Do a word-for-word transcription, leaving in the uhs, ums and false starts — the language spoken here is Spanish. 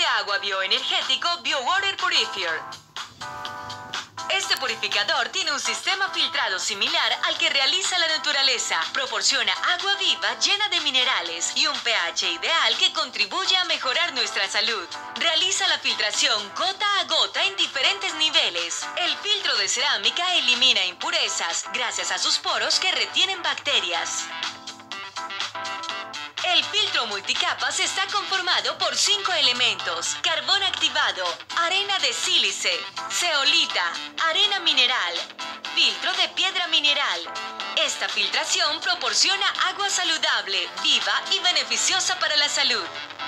de agua bioenergético BioWater Purifier. Este purificador tiene un sistema filtrado similar al que realiza la naturaleza. Proporciona agua viva llena de minerales y un pH ideal que contribuye a mejorar nuestra salud. Realiza la filtración gota a gota en diferentes niveles. El filtro de cerámica elimina impurezas gracias a sus poros que retienen bacterias. El filtro multicapas está conformado por cinco elementos: carbón activado, arena de sílice, zeolita, arena mineral, filtro de piedra mineral. Esta filtración proporciona agua saludable, viva y beneficiosa para la salud.